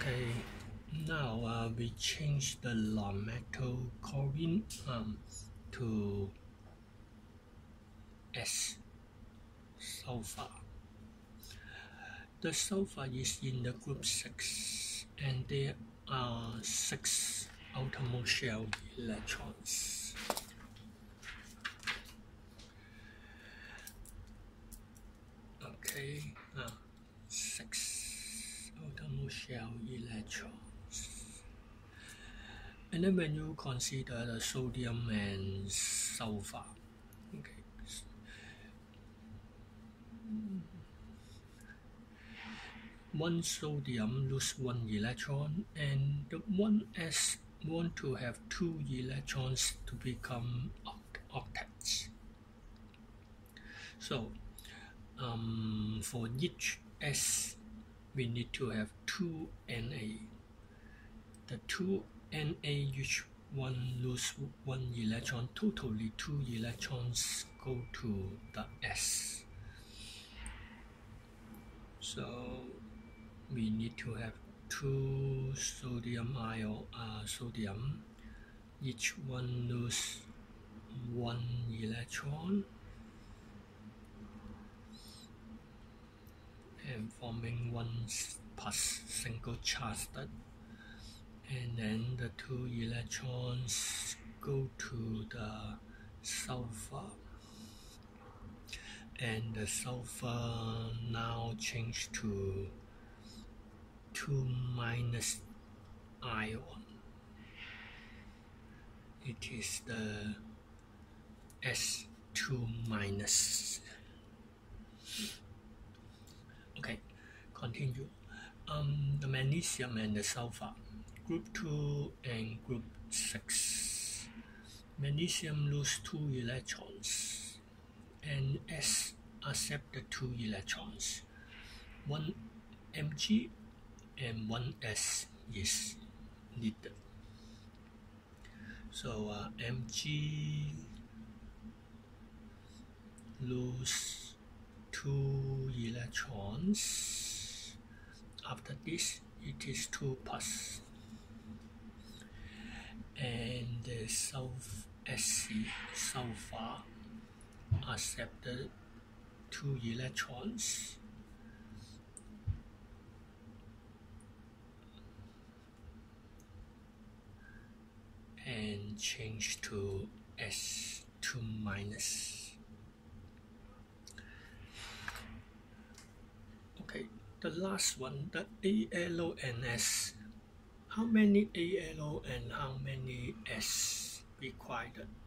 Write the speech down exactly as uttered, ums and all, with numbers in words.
Okay, now uh, we change the non-metal chlorine um, to S sulfur. The sulfur is in the group six, and there are six outermost shell electrons. Okay, uh, six outermost shell electrons. And then when you consider the sodium and sulfur, okay, one sodium lose one electron, and the one S want to have two electrons to become octets. So um, for each S, we need to have two N A. The two N A each one lose one electron, totally two electrons go to the S. So we need to have two sodium ion, uh, sodium, each one lose one electron, and forming one plus single charged, and then the two electrons go to the sulfur, and the sulfur now change to two minus ion. It is the S two minus. Okay, continue. Um, the magnesium and the sulfur, group two and group six. Magnesium lose two electrons, and S accept the two electrons. One Mg and one S is needed. So uh, Mg lose two electrons. After this, it is two plus, and the sulf Sc sulfur accepted two electrons, and change to S two minus. Okay, the last one, the A L and S. How many A L and how many S required?